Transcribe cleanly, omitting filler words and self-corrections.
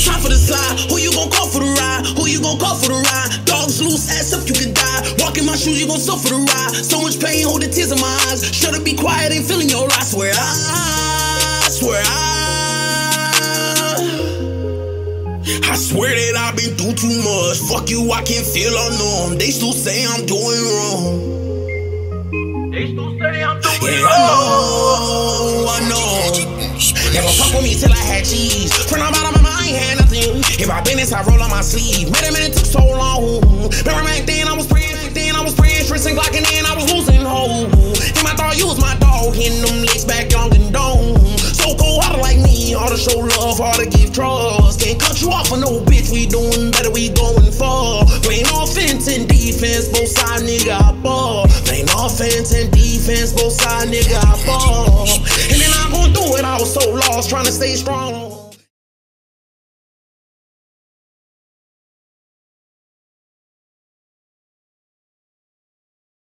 it's time for the slide. Who you gon' call for the ride? Who you gon' call for the ride? Dogs loose, ass up, you can die. Walk in my shoes, you gon' suffer the ride. So much pain, hold the tears in my eyes. Shut up, be quiet, ain't feeling your I swear I swear that I've been through too much. Fuck you, I can't feel unknown. They still say I'm doing wrong. They still say I'm doing Yeah, I know. Never fuck with me till I had cheese. From the bottom of my I ain't had nothing. If I business, I roll on my sleeve. Made a minute, took so long. Remember back then I was praying, stressing, glocking in, I was losing hope. And I thought you was my dog, hitting them licks back young and dumb. So cold, harder like me, hard to show love, hard to give trust. Can't cut you off for no bitch, we doing better, we going far. Playing offense and defense, both sides, nigga, I ball. Playing offense and defense, both sides, nigga, I ball. And then I'm gonna do it, I was so lost, trying to stay strong.